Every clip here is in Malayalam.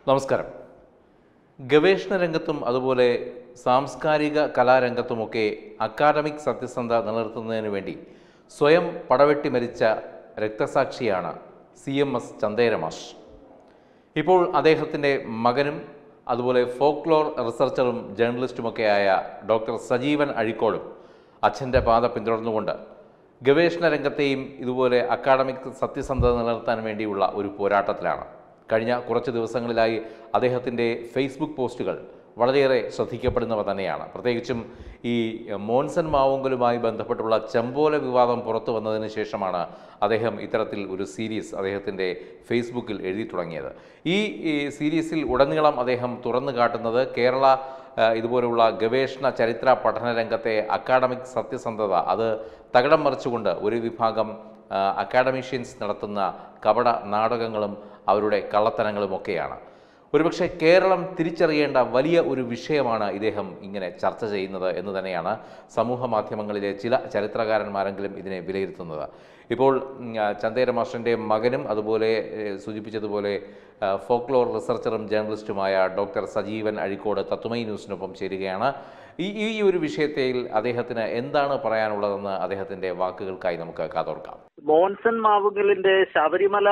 നമസ്കാരം. ഗവേഷണ രംഗത്തും അതുപോലെ സാംസ്കാരിക കലാരംഗത്തുമൊക്കെ അക്കാദമിക് സത്യസന്ധത നിലനിർത്തുന്നതിന് വേണ്ടി സ്വയം പടവെട്ടി മരിച്ച രക്തസാക്ഷിയാണ് CMS ചന്ദേര മാഷ്. ഇപ്പോൾ അദ്ദേഹത്തിൻ്റെ മകനും അതുപോലെ ഫോക്ലോർ റിസർച്ചറും ജേർണലിസ്റ്റുമൊക്കെയായ ഡോക്ടർ സജീവൻ അഴീക്കോടും അച്ഛൻ്റെ പാത പിന്തുടർന്നുകൊണ്ട് ഗവേഷണ രംഗത്തെയും ഇതുപോലെ അക്കാദമിക് സത്യസന്ധത നിലനിർത്താൻ വേണ്ടിയുള്ള ഒരു പോരാട്ടത്തിലാണ്. കഴിഞ്ഞ കുറച്ച് ദിവസങ്ങളിലായി അദ്ദേഹത്തിൻ്റെ ഫേസ്ബുക്ക് പോസ്റ്റുകൾ വളരെയേറെ ശ്രദ്ധിക്കപ്പെടുന്നവ തന്നെയാണ്. പ്രത്യേകിച്ചും ഈ മോൻസൺ മാവുങ്കലുമായി ബന്ധപ്പെട്ടുള്ള ചെമ്പോല വിവാദം പുറത്തു വന്നതിന് ശേഷമാണ് അദ്ദേഹം ഇത്തരത്തിൽ ഒരു സീരീസ് അദ്ദേഹത്തിൻ്റെ ഫേസ്ബുക്കിൽ എഴുതി തുടങ്ങിയത്. ഈ സീരീസിൽ ഉടനീളം അദ്ദേഹം തുറന്നു കാട്ടുന്നത് കേരള ഇതുപോലുള്ള ഗവേഷണ ചരിത്ര പഠന രംഗത്തെ അക്കാഡമിക് സത്യസന്ധത അത് തകിടം മറിച്ചുകൊണ്ട് ഒരു വിഭാഗം അക്കാഡമിഷ്യൻസ് നടത്തുന്ന കപട നാടകങ്ങളും അവരുടെ കള്ളത്തനങ്ങളുമൊക്കെയാണ്. ഒരുപക്ഷെ കേരളം തിരിച്ചറിയേണ്ട വലിയ ഒരു വിഷയമാണ് ഇദ്ദേഹം ഇങ്ങനെ ചർച്ച ചെയ്യുന്നത് എന്ന് തന്നെയാണ് സമൂഹ മാധ്യമങ്ങളിലെ ചില ചരിത്രകാരന്മാരെങ്കിലും ഇതിനെ വിലയിരുത്തുന്നത്. ഇപ്പോൾ ചന്ദേര മാഷിൻ്റെ മകനും അതുപോലെ സൂചിപ്പിച്ചതുപോലെ ഫോക്ലോർ റിസർച്ചറും ജേർണലിസ്റ്റുമായ ഡോക്ടർ സജീവൻ അഴീക്കോട് തത്വമൈ ന്യൂസിനൊപ്പം ചേരുകയാണ്. ഈ ഒരു വിഷയത്തിൽ അദ്ദേഹത്തിന് എന്താണ് പറയാനുള്ളതെന്ന് അദ്ദേഹത്തിൻ്റെ വാക്കുകൾക്കായി നമുക്ക് കാതോർക്കാം. മോൻസൺ മാവുങ്കലിന്റെ ശബരിമല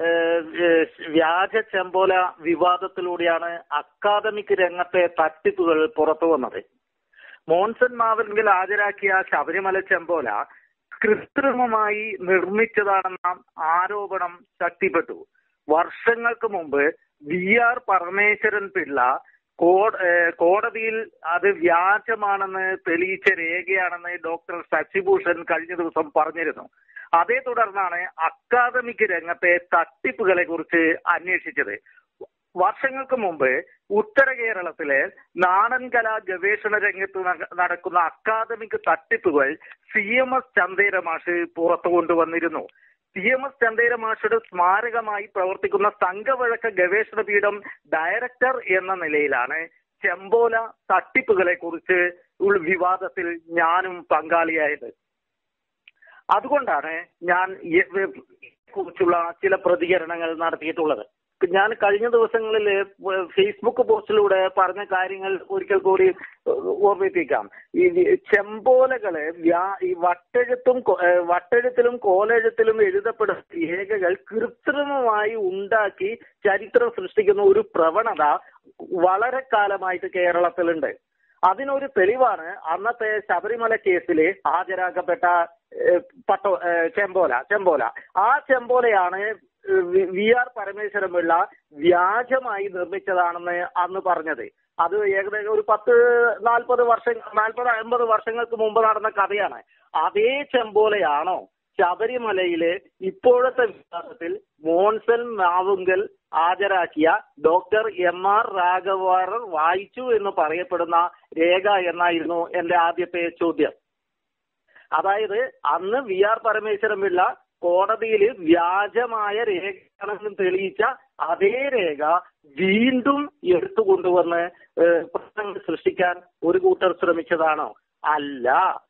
വ്യാജ ചെമ്പോല വിവാദത്തിലൂടെയാണ് അക്കാദമിക് രംഗത്തെ തട്ടിപ്പുകൾ പുറത്തു വന്നത്. മോൻസൺ മാവുങ്കൽ ഹാജരാക്കിയ ശബരിമല ചെമ്പോല കൃത്രിമമായി നിർമ്മിച്ചതാണെന്ന ആരോപണം ശക്തിപ്പെട്ടു. വർഷങ്ങൾക്ക് മുമ്പ് VR പരമേശ്വരൻ പിള്ള കോടതിയിൽ അത് വ്യാജമാണെന്ന് തെളിയിച്ച രേഖയാണെന്ന് ഡോക്ടർ ശശിഭൂഷൺ കഴിഞ്ഞ ദിവസം പറഞ്ഞിരുന്നു. അതേ തുടർന്നാണ് അക്കാദമിക് രംഗത്തെ തട്ടിപ്പുകളെ കുറിച്ച് അന്വേഷിച്ചത്. വർഷങ്ങൾക്ക് മുമ്പ് ഉത്തര കേരളത്തിലെ നാടൻ കലാ ഗവേഷണ രംഗത്ത് നടക്കുന്ന അക്കാദമിക് തട്ടിപ്പുകൾ CMS ചന്ദേര മാഷ് പുറത്തു കൊണ്ടുവന്നിരുന്നു. CMS ചന്ദേര മാഷയുടെ സ്മാരകമായി പ്രവർത്തിക്കുന്ന സംഘവഴക്ക ഗവേഷണ പീഠം ഡയറക്ടർ എന്ന നിലയിലാണ് ചെമ്പോല തട്ടിപ്പുകളെ കുറിച്ച് വിവാദത്തിൽ ഞാനും പങ്കാളിയായത്. അതുകൊണ്ടാണ് ഞാൻ കുറിച്ചുള്ള ചില പ്രതികരണങ്ങൾ നടത്തിയിട്ടുള്ളത്. ഞാൻ കഴിഞ്ഞ ദിവസങ്ങളിൽ ഫേസ്ബുക്ക് പോസ്റ്റിലൂടെ പറഞ്ഞ കാര്യങ്ങൾ ഒരിക്കൽ കൂടി ഓർമ്മിപ്പിക്കാം. ഈ ചെമ്പോലകള് ഈ വട്ടെഴുത്തിലും കോലെഴുത്തിലും എഴുതപ്പെടുന്ന രേഖകൾ കൃത്രിമമായി ഉണ്ടാക്കി ചരിത്രം സൃഷ്ടിക്കുന്ന ഒരു പ്രവണത വളരെ കാലമായിട്ട് കേരളത്തിലുണ്ട്. അതിനൊരു തെളിവാണ് അന്നത്തെ ശബരിമല കേസിൽ ഹാജരാക്കപ്പെട്ട ചെമ്പോല. ആ ചെമ്പോലയാണ് VR പരമേശ്വരൻ പിള്ള വ്യാജമായി നിർമ്മിച്ചതാണെന്ന് അന്ന് പറഞ്ഞത്. അത് ഏകദേശം ഒരു 40-50 വർഷങ്ങൾക്ക് മുമ്പ് നടന്ന കഥയാണ്. അതേ ചെമ്പോലയാണോ ശബരിമലയിലെ ഇപ്പോഴത്തെ വിവാദത്തിൽ മോൻസൺ മാവുങ്കൽ ഹാജരാക്കിയ ഡോക്ടർ MR രാഘവർ വായിച്ചു എന്ന് പറയപ്പെടുന്ന രേഖ എന്നായിരുന്നു എന്റെ ആദ്യത്തെ ചോദ്യം. അതായത് അന്ന് VR പരമേശ്വരൻ പിള്ള കോടതിയിൽ വ്യാജമായ രേഖയാണെന്ന് തെളിയിച്ച അതേ രേഖ വീണ്ടും എടുത്തുകൊണ്ടുവന്ന് പ്രശ്നങ്ങൾ സൃഷ്ടിക്കാൻ ഒരു കൂട്ടർ ശ്രമിച്ചതാണോ? അല്ല.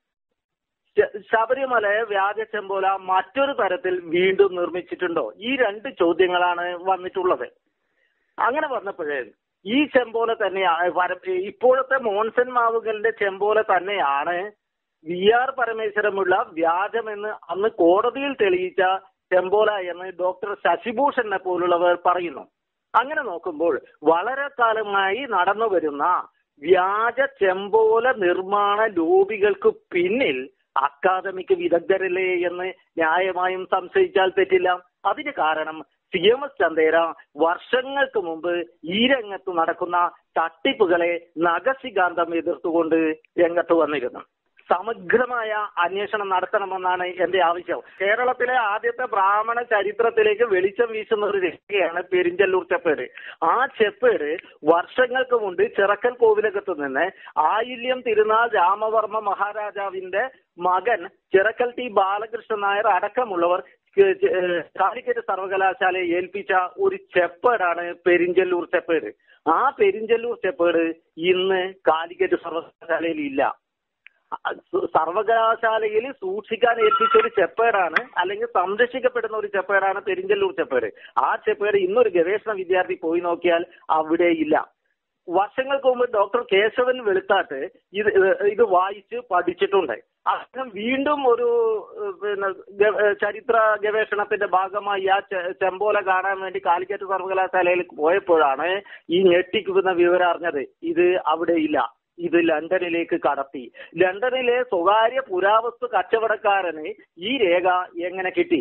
ശബരിമല വ്യാജ ചെമ്പോല മറ്റൊരു തരത്തിൽ വീണ്ടും നിർമ്മിച്ചിട്ടുണ്ടോ? ഈ രണ്ട് ചോദ്യങ്ങളാണ് വന്നിട്ടുള്ളത്. അങ്ങനെ വന്നപ്പോഴേ ഈ ചെമ്പോല തന്നെയാണ് ഇപ്പോഴത്തെ മോൻസൺ മാവുങ്കലിന്റെ ചെമ്പോല തന്നെയാണ് VR പരമേശ്വരമുള്ള വ്യാജമെന്ന് അന്ന് കോടതിയിൽ തെളിയിച്ച ചെമ്പോല എന്ന് ഡോക്ടർ ശശിഭൂഷണനെ പോലുള്ളവർ പറയുന്നു. അങ്ങനെ നോക്കുമ്പോൾ വളരെ കാലമായി നടന്നു വരുന്ന വ്യാജ ചെമ്പോല നിർമ്മാണ ലോബികൾക്ക് പിന്നിൽ അക്കാദമിക് വിദഗ്ധരല്ലേ എന്ന് ന്യായമായും സംശയിച്ചാൽ തെറ്റില്ല. അതിന് കാരണം CMS ചന്ദേര വർഷങ്ങൾക്ക് മുമ്പ് ഈ രംഗത്ത് നടക്കുന്ന തട്ടിപ്പുകളെ നഖശികാന്തം എതിർത്തുകൊണ്ട് രംഗത്ത് വന്നിരുന്നു. സമഗ്രമായ അന്വേഷണം നടത്തണമെന്നാണ് എന്റെ ആവശ്യം. കേരളത്തിലെ ആദ്യത്തെ ബ്രാഹ്മണ ചരിത്രത്തിലേക്ക് വെളിച്ചം വീശുന്ന ഒരു രേഖയാണ് പെരിഞ്ചല്ലൂർ ചെപ്പേട്. ആ ചെപ്പേട് വർഷങ്ങൾക്ക് മുമ്പ് ചിറക്കൽ കോവിലകത്ത് നിന്ന് ആയില്യം തിരുനാൾ രാമവർമ്മ മഹാരാജാവിന്റെ മകൻ ചിറക്കൽ T ബാലകൃഷ്ണൻ നായർ അടക്കമുള്ളവർ കാലിക്കറ്റ് സർവകലാശാലയെ ഏൽപ്പിച്ച ഒരു ചെപ്പേടാണ് പെരിഞ്ചല്ലൂർ ചെപ്പേട്. ആ പെരിഞ്ചല്ലൂർ ചെപ്പേട് ഇന്ന് കാലിക്കറ്റ് സർവകലാശാലയിൽ ഇല്ല. സർവകലാശാലയിൽ സൂക്ഷിക്കാൻ ഏൽപ്പിച്ച ഒരു ചെപ്പേടാണ്, അല്ലെങ്കിൽ സംരക്ഷിക്കപ്പെടുന്ന ഒരു ചെപ്പേടാണ് പെരിഞ്ചല്ലൂർ ചെപ്പേട്. ആ ചെപ്പേട് ഇന്നൊരു ഗവേഷണ വിദ്യാർത്ഥി പോയി നോക്കിയാൽ അവിടെ ഇല്ല. വർഷങ്ങൾക്ക് മുമ്പ് ഡോക്ടർ കേശവൻ വെളുത്താട്ട് ഇത് വായിച്ച് പഠിച്ചിട്ടുണ്ട്. അദ്ദേഹം വീണ്ടും ഒരു ചരിത്ര ഗവേഷണത്തിന്റെ ഭാഗമായി ആ ചെമ്പോല കാണാൻ വേണ്ടി കാലിക്കറ്റ് സർവകലാശാലയിൽ പോയപ്പോഴാണ് ഈ ഞെട്ടിക്കുന്ന വിവരം അറിഞ്ഞത്. ഇത് അവിടെ ഇല്ല, ഇത് ലണ്ടനിലേക്ക് കടത്തി. ലണ്ടനിലെ സ്വകാര്യ പുരാവസ്തു കച്ചവടക്കാരന് ഈ രേഖ എങ്ങനെ കിട്ടി?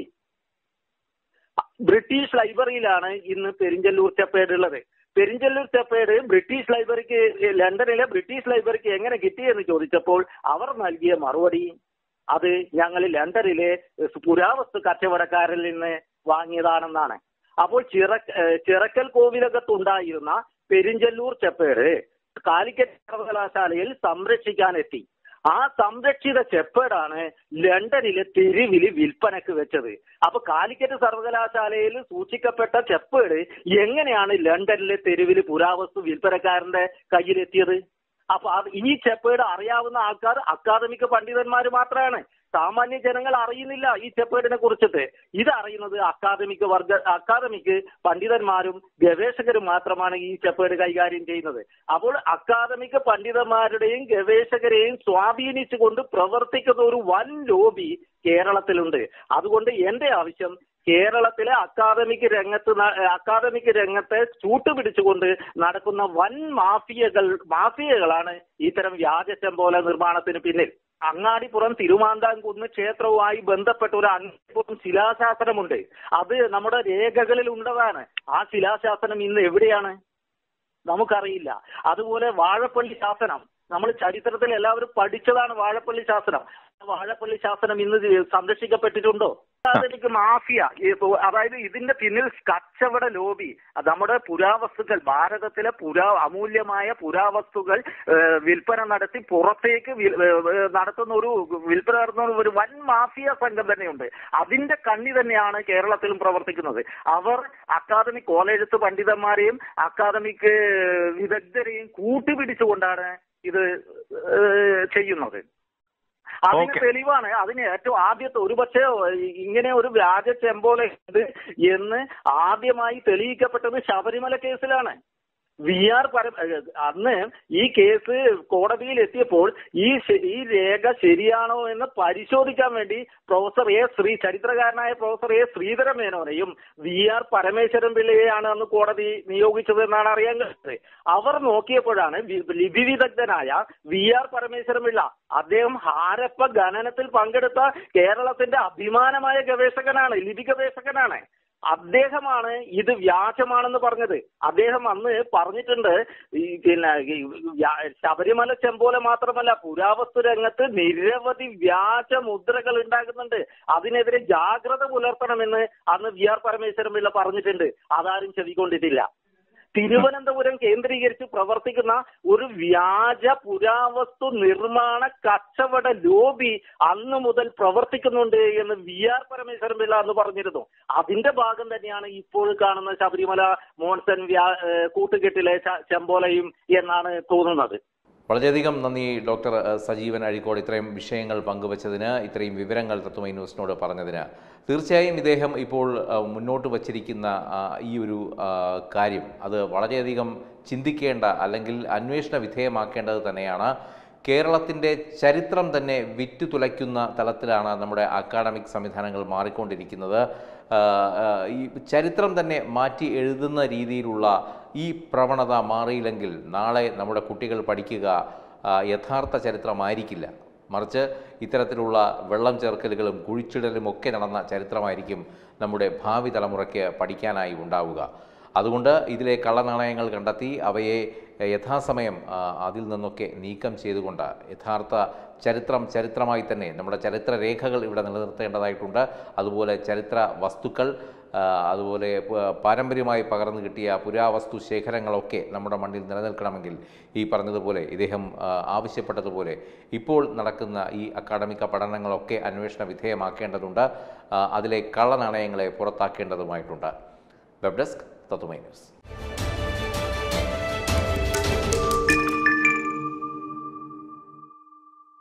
ബ്രിട്ടീഷ് ലൈബ്രറിയിലാണ് ഇന്ന് പെരിഞ്ചല്ലൂർ ചെപ്പേഡ് ഉള്ളത്. പെരിഞ്ചല്ലൂർ ചെപ്പേഡ് ബ്രിട്ടീഷ് ലൈബ്രറിക്ക്, ലണ്ടനിലെ ബ്രിട്ടീഷ് ലൈബ്രറിക്ക് എങ്ങനെ കിട്ടിയെന്ന് ചോദിച്ചപ്പോൾ അവർ നൽകിയ മറുപടി അത് ഞങ്ങൾ ലണ്ടനിലെ പുരാവസ്തു കച്ചവടക്കാരിൽ നിന്ന് വാങ്ങിയതാണെന്നാണ്. അപ്പോൾ ചിറക്കൽ കോവിലകത്തുണ്ടായിരുന്ന പെരിഞ്ചല്ലൂർ ചെപ്പേഡ് കാലിക്കറ്റ് സർവകലാശാലയിൽ സംരക്ഷിക്കാനെത്തി. ആ സംരക്ഷിത ചെപ്പേടാണ് ലണ്ടനിലെ തെരുവിൽ വിൽപ്പനക്ക് വെച്ചത്. അപ്പൊ കാലിക്കറ്റ് സർവകലാശാലയിൽ സൂക്ഷിക്കപ്പെട്ട ചെപ്പേട് എങ്ങനെയാണ് ലണ്ടനിലെ തെരുവിൽ പുരാവസ്തു വിൽപ്പനക്കാരന്റെ കയ്യിലെത്തിയത്? അപ്പൊ ഈ ചെപ്പേട് അറിയാവുന്ന ആൾക്കാർ അക്കാദമിക് പണ്ഡിതന്മാർ മാത്രമാണ്. സാമാന്യ ജനങ്ങൾ അറിയുന്നില്ല ഈ ചെപ്പേഡിനെ കുറിച്ചിട്ട്. ഇത് അറിയുന്നത് അക്കാദമിക് പണ്ഡിതന്മാരും ഗവേഷകരും മാത്രമാണ് ഈ ചെപ്പേഡ് കൈകാര്യം ചെയ്യുന്നത്. അപ്പോൾ അക്കാദമിക് പണ്ഡിതന്മാരുടെയും ഗവേഷകരെയും സ്വാധീനിച്ചുകൊണ്ട് പ്രവർത്തിക്കുന്ന ഒരു വൻ ലോബി കേരളത്തിലുണ്ട്. അതുകൊണ്ട് എന്റെ ആവശ്യം കേരളത്തിലെ അക്കാദമിക് രംഗത്തെ ചൂട്ടുപിടിച്ചുകൊണ്ട് നടക്കുന്ന വൻ മാഫിയകളാണ് ഇത്തരം വ്യാജ ചെമ്പോല നിർമ്മാണത്തിന് പിന്നിൽ. അങ്ങാടിപ്പുറം തിരുമാന്താംകുന്ന് ക്ഷേത്രവുമായി ബന്ധപ്പെട്ട ഒരു അങ്ങാടിപ്പുറം ശിലാശാസനമുണ്ട്. അത് നമ്മുടെ രേഖകളിൽ ഉള്ളതാണ്. ആ ശിലാശാസനം ഇന്ന് എവിടെയാണ്? നമുക്കറിയില്ല. അതുപോലെ വാഴപ്പള്ളി ശാസനം, നമ്മൾ ചരിത്രത്തിൽ എല്ലാവരും പഠിച്ചതാണ് വാഴപ്പള്ളി ശാസനം. വാഴപ്പള്ളി ശാസനം ഇന്ന് സംരക്ഷിക്കപ്പെട്ടിട്ടുണ്ടോ? അക്കാദമിക് മാഫിയ, അതായത് ഇതിന്റെ പിന്നിൽ കച്ചവട ലോബി, നമ്മുടെ പുരാവസ്തുക്കൾ, ഭാരതത്തിലെ അമൂല്യമായ പുരാവസ്തുക്കൾ വിൽപ്പന നടത്തി പുറത്തേക്ക് നടത്തുന്ന ഒരു വൻ മാഫിയ സംഘം തന്നെയുണ്ട്. അതിന്റെ കണ്ണി തന്നെയാണ് കേരളത്തിലും പ്രവർത്തിക്കുന്നത്. അവർ അക്കാദമിക് കോളേജസ് പണ്ഡിതന്മാരെയും അക്കാദമിക് വിദഗ്ധരെയും കൂട്ടുപിടിച്ചുകൊണ്ടാണ് ഇത് ചെയ്യുന്നത്. അതിന് തെളിവാണ്, അതിന് ഏറ്റവും ആദ്യത്തെ ഒരുപക്ഷെ ഇങ്ങനെ ഒരു വ്യാജ ചെമ്പോല ഉണ്ട് എന്ന് ആദ്യമായി തെളിയിക്കപ്പെട്ടത് ശബരിമല കേസിലാണ്. അന്ന് ഈ കേസ് കോടതിയിൽ എത്തിയപ്പോൾ ഈ രേഖ ശരിയാണോ എന്ന് പരിശോധിക്കാൻ വേണ്ടി ചരിത്രകാരനായ പ്രൊഫസർ എ ശ്രീധരമേനോനെയും VR പരമേശ്വരൻ പിള്ളയെയാണ് അന്ന് കോടതി നിയോഗിച്ചത് എന്നാണ് അറിയാൻ കഴിഞ്ഞത്. അവർ നോക്കിയപ്പോഴാണ് ലിപി വിദഗ്ധനായ VR പരമേശ്വരൻ പിള്ള, അദ്ദേഹം ഹാരപ്പ ഖനനത്തിൽ പങ്കെടുത്ത കേരളത്തിന്റെ അഭിമാനമായ ഗവേഷകനാണ്, ലിപി ഗവേഷകനാണ്. അദ്ദേഹമാണ് ഇത് വ്യാജമാണെന്ന് പറഞ്ഞത്. അദ്ദേഹം അന്ന് പറഞ്ഞിട്ടുണ്ട്, ശബരിമല ചെമ്പോല മാത്രമല്ല പുരാവസ്തു രംഗത്ത് നിരവധി വ്യാജ മുദ്രകൾ ഉണ്ടാകുന്നുണ്ട്, അതിനെതിരെ ജാഗ്രത പുലർത്തണമെന്ന് അന്ന് VR പരമേശ്വരൻ പിള്ള പറഞ്ഞിട്ടുണ്ട്. അതാരും ചെവിക്കൊണ്ടിട്ടില്ല. തിരുവനന്തപുരം കേന്ദ്രീകരിച്ച് പ്രവർത്തിക്കുന്ന ഒരു വ്യാജ പുരാവസ്തു നിർമ്മാണ കച്ചവട ലോബി അന്ന് മുതൽ പ്രവർത്തിക്കുന്നുണ്ട് എന്ന് VR പരമേശ്വരൻ പിള്ള അന്ന് പറഞ്ഞിരുന്നു. അതിന്റെ ഭാഗം തന്നെയാണ് ഇപ്പോൾ കാണുന്ന ശബരിമല മോൺസൺ കൂട്ടുകെട്ടിലെ ചെമ്പോലയും എന്നാണ് തോന്നുന്നത്. വളരെയധികം നന്ദി ഡോക്ടർ സജീവൻ അഴീക്കോട്, ഇത്രയും വിഷയങ്ങൾ പങ്കുവച്ചതിന്, ഇത്രയും വിവരങ്ങൾ തത്വമൈ ന്യൂസിനോട് പറഞ്ഞതിന്. തീർച്ചയായും ഇദ്ദേഹം ഇപ്പോൾ മുന്നോട്ട് വച്ചിരിക്കുന്ന ഈ ഒരു കാര്യം അത് വളരെയധികം ചിന്തിക്കേണ്ട, അല്ലെങ്കിൽ അന്വേഷണ വിധേയമാക്കേണ്ടത് തന്നെയാണ്. കേരളത്തിൻ്റെ ചരിത്രം തന്നെ വിറ്റുതുലയ്ക്കുന്ന തലത്തിലാണ് നമ്മുടെ അക്കാഡമിക് സംവിധാനങ്ങൾ മാറിക്കൊണ്ടിരിക്കുന്നത്. ഈ ചരിത്രം തന്നെ മാറ്റി എഴുതുന്ന രീതിയിലുള്ള ഈ പ്രവണത മാറിയില്ലെങ്കിൽ നാളെ നമ്മുടെ കുട്ടികൾ പഠിക്കുക യഥാർത്ഥ ചരിത്രമായിരിക്കില്ല, മറിച്ച് ഇത്തരത്തിലുള്ള വെള്ളം ചേർക്കലുകളും കുഴിച്ചിടലും ഒക്കെ നടന്ന ചരിത്രമായിരിക്കും നമ്മുടെ ഭാവി തലമുറയ്ക്ക് പഠിക്കാനായി ഉണ്ടാവുക. അതുകൊണ്ട് ഇതിലെ കള്ളനാണയങ്ങൾ കണ്ടെത്തി അവയെ യഥാസമയം അതിൽ നിന്നൊക്കെ നീക്കം ചെയ്തുകൊണ്ട് യഥാർത്ഥ ചരിത്രമായി തന്നെ നമ്മുടെ ചരിത്രരേഖകൾ ഇവിടെ നിലനിർത്തേണ്ടതായിട്ടുണ്ട്. അതുപോലെ ചരിത്ര വസ്തുക്കൾ, അതുപോലെ പാരമ്പര്യമായി പകർന്നു കിട്ടിയ പുരാവസ്തു ശേഖരങ്ങളൊക്കെ നമ്മുടെ മണ്ണിൽ നിലനിൽക്കണമെങ്കിൽ ഈ പറഞ്ഞതുപോലെ ഇദ്ദേഹം ആവശ്യപ്പെട്ടതുപോലെ ഇപ്പോൾ നടക്കുന്ന ഈ അക്കാഡമിക പഠനങ്ങളൊക്കെ അന്വേഷണ വിധേയമാക്കേണ്ടതുണ്ട്. അതിലെ കള്ളനാണയങ്ങളെ പുറത്താക്കേണ്ടതുമായിട്ടുണ്ട്. Web desk Tatwamayi news.